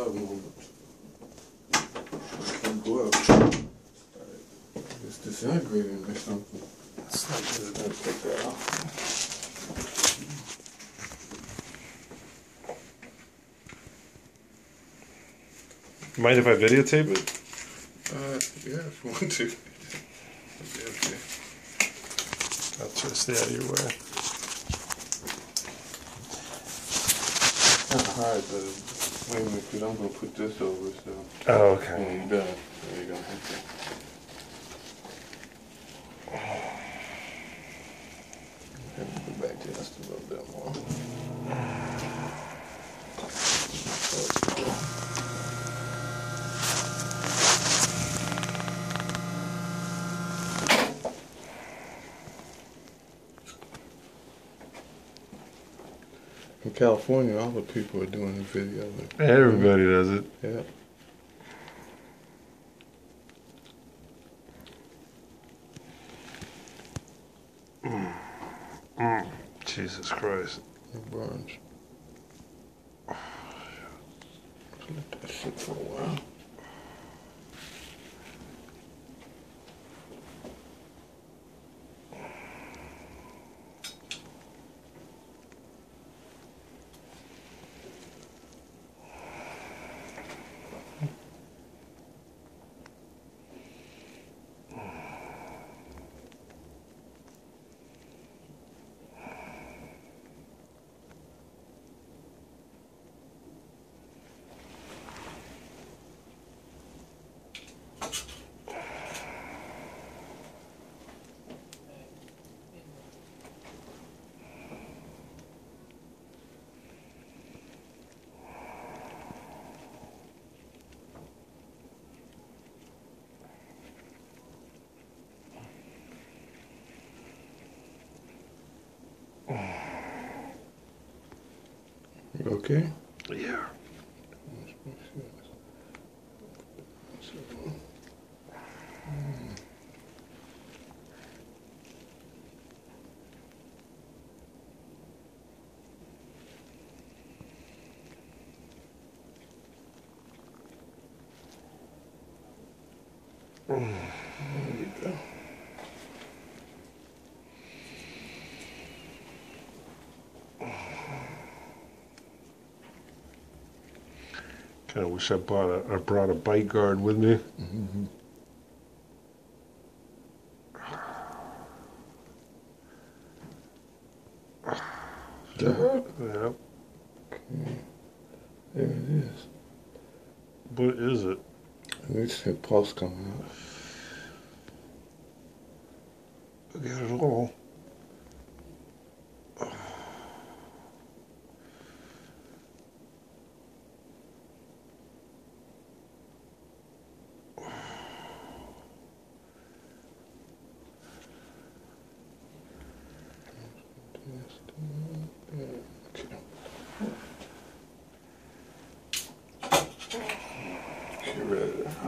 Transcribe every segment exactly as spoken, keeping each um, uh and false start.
up more. Can't go up. It's disintegrating or something. It's not good. Let's take that off. Mind if I videotape it? Uh, yeah, if you want to. Okay, okay. I'll try to stay out of your way. Kind of hard, but wait a minute, because I'm going to put this over, so. Oh, okay. Yeah, you're done. There you go. Okay. Let me go back just a little bit more. In California, all the people are doing the video. Everybody does it. Yeah. Mm. Mm. Jesus Christ. It burns. Let that sit for a while. You okay? Yeah. There you go. Kind of wish I bought a, I brought a bite guard with me. Mm-hmm. That hurt? Yep. Okay. There it is. What is it? It's a pulse coming out. I got it all. Get rid of that.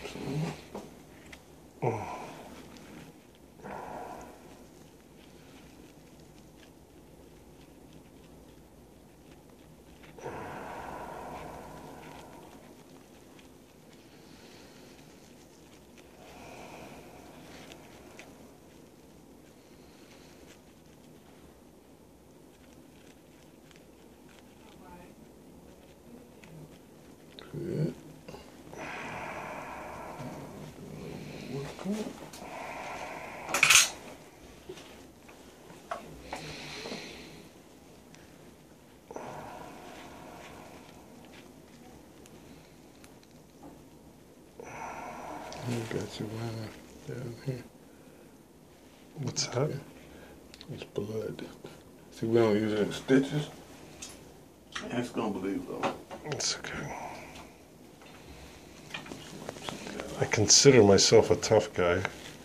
Good. Good. You got your wine down here. What's that? It's blood. See, we don't use it in stitches. That's gonna believe though. It's okay. I consider myself a tough guy.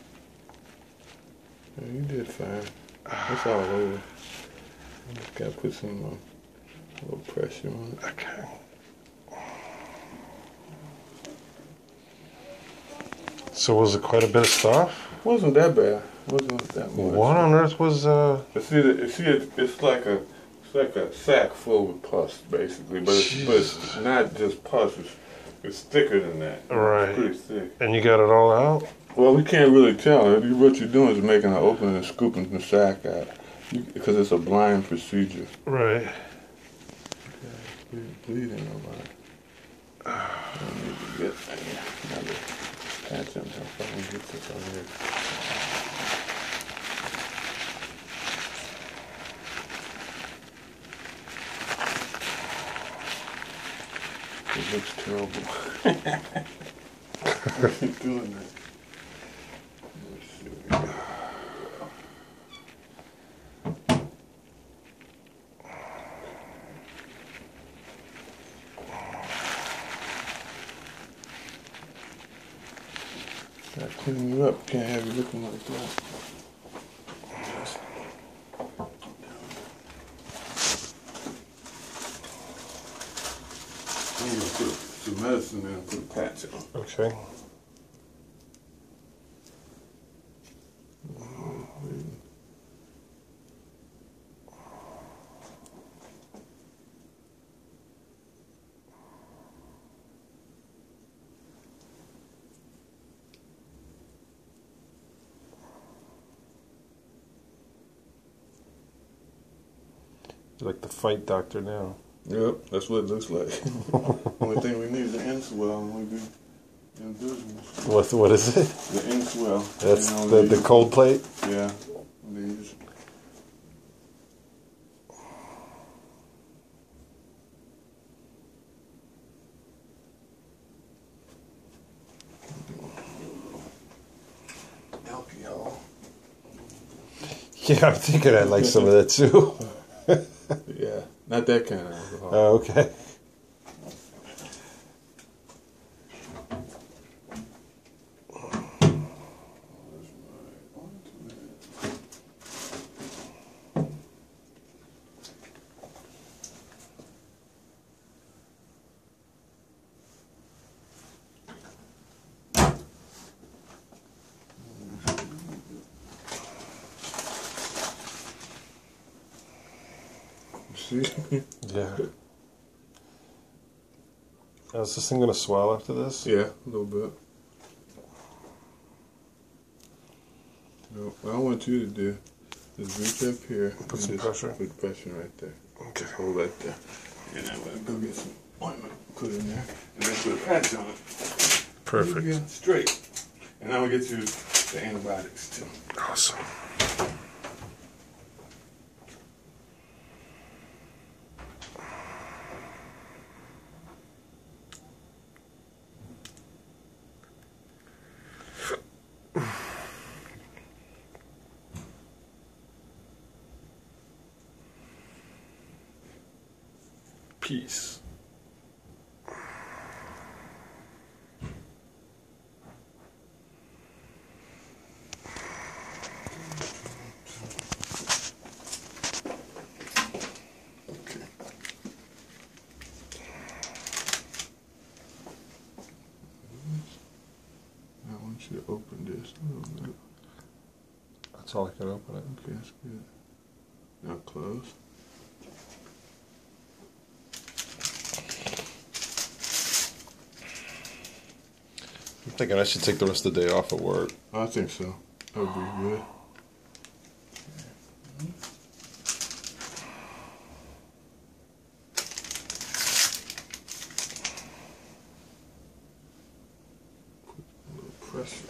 Yeah, you did fine. It's all over. You just gotta put some uh, little pressure on it. Okay. So was it quite a bit of stuff? Wasn't that bad. Wasn't that much. What on earth was uh? But see, the, see, it, it's like a It's like a sack full of pus, basically, but it's, but it's not just pus. It's, it's thicker than that. Right. It's pretty thick. And you got it all out? Well, we can't really tell. What you're doing is making an opening and scooping the sack out, because it's a blind procedure. Right. Okay, bleeding a lot. I need to get another patch on if I can get this on here. It looks terrible. What's he doing that? Let's see what we got. Gotta clean you up. Can't have you looking like that. I'm gonna put some medicine in and put a patch on. Okay. You're like the fight doctor now. Yep, that's what it looks like. Only thing we need is the end swell and we'll be in business. What, what is it? The end swell. That's You know, the, they- the cold plate? Yeah. These. Alcohol. Yeah, I'm thinking I'd like some of that too. Yeah, not that kind of alcohol. Oh, okay. See? Yeah. Now, is this thing going to swell after this? Yeah, a little bit. No, what I want you to do is reach up here. Put and some just pressure? Put pressure right there. Okay. Just hold right there. And I'm going to go get some ointment, put in there, and then put a patch on it. Perfect. Yeah, straight. And I'm going to get you the antibiotics too. Awesome. Peace. Okay. I want you to open this a little bit. That's all I can open it. Okay, that's good. Now close. I'm thinking I should take the rest of the day off at work. I think so. That would be good. Put a little pressure.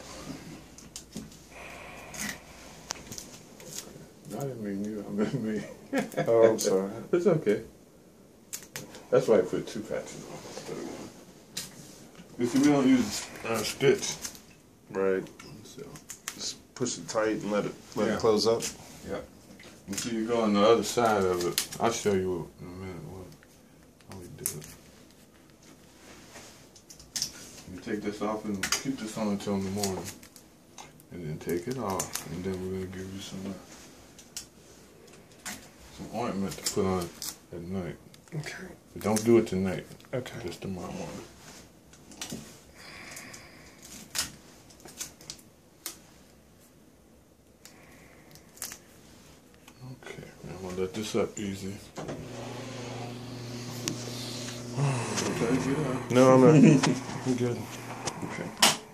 I didn't mean you, I meant me. Oh, I'm sorry. It's okay. That's why I put two patches on instead of one. You see, we don't use uh, stitch. Right. So, Just push it tight and let it let Yeah. it close up. yeah. And so you go on the other side of it. I'll show you in a minute what, how we do it. You take this off and keep this on until in the morning. And then take it off. And then we're going to give you some, uh, some ointment to put on at night. Okay. But don't do it tonight. Okay. Just tomorrow morning. Okay, I'm gonna let this this up easy. Okay, get up. No, I'm not. I'm good. Okay.